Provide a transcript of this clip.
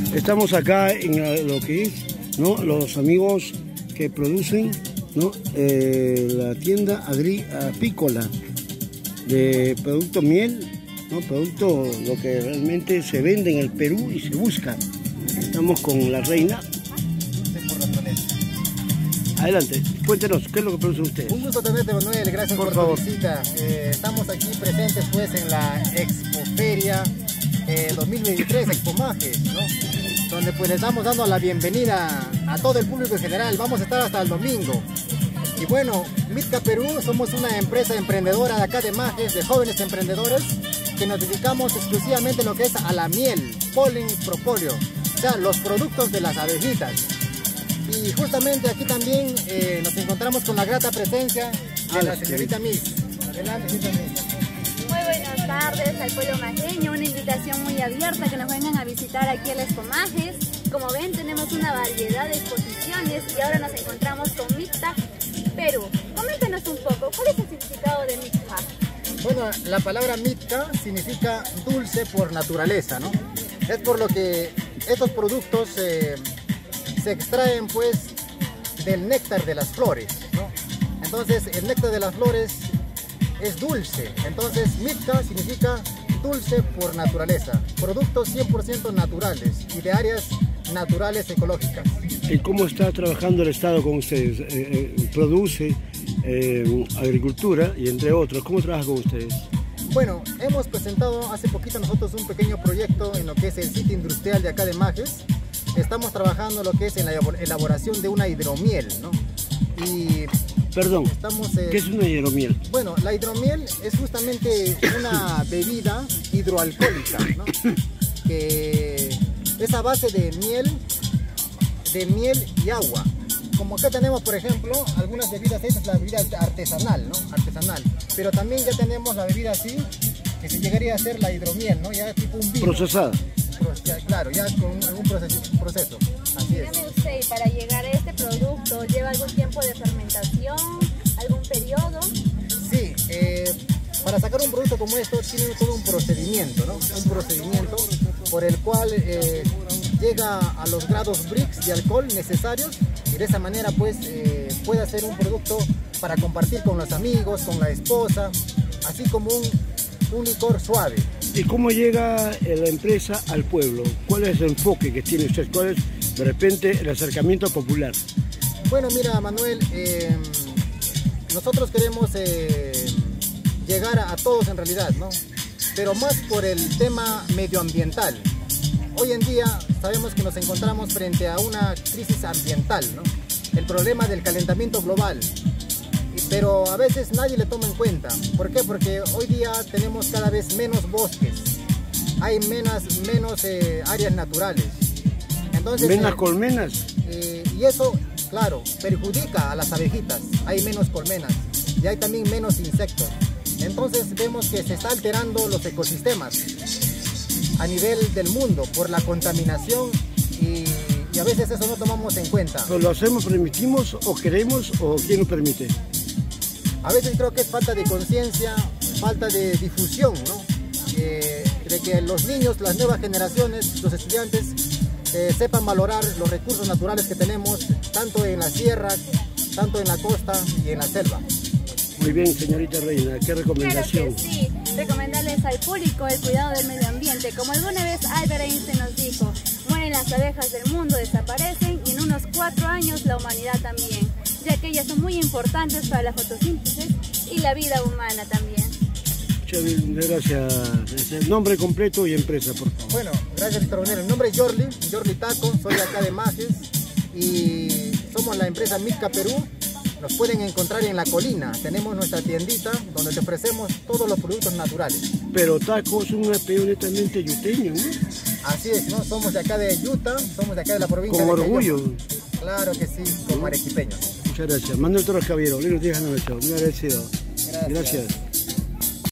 Estamos acá en lo que es, ¿no?, los amigos que producen, ¿no?, la tienda apícola de producto miel, ¿no?, producto lo que realmente se vende en el Perú y se busca. Estamos con la reina. Adelante, cuéntenos, ¿qué es lo que producen ustedes? Un gusto tenerte, Manuel, gracias por tu visita. Estamos aquí presentes pues en la Expoferia 2023, Expomajes, ¿no?, donde pues les estamos dando la bienvenida a todo el público en general. Vamos a estar hasta el domingo. Y bueno, Mitka Perú somos una empresa emprendedora de acá de Majes, de jóvenes emprendedores, que nos dedicamos exclusivamente a lo que es a la miel, polen, propóleo, o sea, los productos de las abejitas. Y justamente aquí también nos encontramos con la grata presencia de la señorita Miss. Adelante, señorita Miss. Muy buenas tardes al pueblo majeño, una invitación muy abierta que nos vengan a visitar aquí a Expomajes. Como ven, tenemos una variedad de exposiciones y ahora nos encontramos con Mitka Perú. Coméntenos un poco, ¿cuál es el significado de Mitka? Bueno, la palabra Mitka significa dulce por naturaleza, ¿no? Es por lo que estos productos se extraen pues del néctar de las flores, ¿no? Entonces el néctar de las flores es dulce, entonces Mitka significa dulce por naturaleza, productos 100% naturales y de áreas naturales ecológicas. ¿Y cómo está trabajando el Estado con ustedes? Produce agricultura y entre otros, ¿cómo trabaja con ustedes? Bueno, hemos presentado hace poquito nosotros un pequeño proyecto en lo que es el sitio industrial de acá de Majes. Estamos trabajando lo que es en la elaboración de una hidromiel, ¿no? Y perdón, ¿qué es una hidromiel? Bueno, la hidromiel es justamente una bebida hidroalcohólica, ¿no?, que es a base de miel y agua. Como acá tenemos, por ejemplo, algunas bebidas, esta es la bebida artesanal, ¿no?, artesanal, pero también ya tenemos la bebida así, que se llegaría a ser la hidromiel, ¿no?, ya tipo un vino. Procesada. Claro, ya con algún proceso. Así es. Dígame usted, ¿y para llegar a este producto lleva algún tiempo de fermentación, algún periodo? Sí, para sacar un producto como esto tiene todo un procedimiento, ¿no? Un procedimiento por el cual llega a los grados Brix de alcohol necesarios y de esa manera pues puede hacer un producto para compartir con los amigos, con la esposa, así como un licor suave. ¿Y cómo llega la empresa al pueblo? ¿Cuál es el enfoque que tiene usted? ¿Cuál es de repente el acercamiento popular? Bueno, mira, Manuel, nosotros queremos llegar a todos en realidad, ¿no?, pero más por el tema medioambiental. Hoy en día sabemos que nos encontramos frente a una crisis ambiental, ¿no?, el problema del calentamiento global. Pero a veces nadie le toma en cuenta. ¿Por qué? Porque hoy día tenemos cada vez menos bosques, hay menos áreas naturales. Entonces, ¿menos colmenas? Y eso, claro, perjudica a las abejitas, hay menos colmenas y hay también menos insectos. Entonces vemos que se está alterando los ecosistemas a nivel del mundo por la contaminación y a veces eso no tomamos en cuenta. ¿Lo hacemos, permitimos o queremos o quién nos permite? A veces creo que es falta de conciencia, falta de difusión, ¿no?, de que los niños, las nuevas generaciones, los estudiantes sepan valorar los recursos naturales que tenemos, tanto en las sierras, tanto en la costa y en la selva. Muy bien, señorita Reina, ¿qué recomendación? Claro que sí, recomendarles al público el cuidado del medio ambiente. Como alguna vez Albert Einstein nos dijo, mueren las abejas del mundo, desaparecen y en unos 4 años la humanidad también, ya que ellas son muy importantes para la fotosíntesis y la vida humana también. Muchas gracias. Nombre completo y empresa, por favor. Bueno, gracias, Mr. Bonero. Mi nombre es Jorli Taco, soy de acá de Majes y somos la empresa Mitka Perú. Nos pueden encontrar en La Colina, tenemos nuestra tiendita donde te ofrecemos todos los productos naturales. Pero Taco es un apellido netamente yuteño, ¿no? Así es, ¿no? Somos de acá de Yuta, somos de acá de la provincia con de orgullo. Cayón. Claro que sí, como arequipeños. Muchas gracias. Manuel Torres Caballero, Linos Díaz, muy agradecido. Gracias.